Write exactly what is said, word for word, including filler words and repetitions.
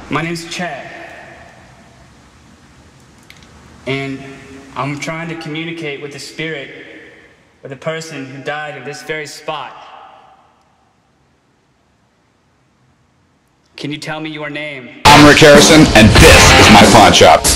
My name's Chad, and I'm trying to communicate with the spirit of the person who died in this very spot. Can you tell me your name? I'm Rick Harrison, and this is my pawn shop.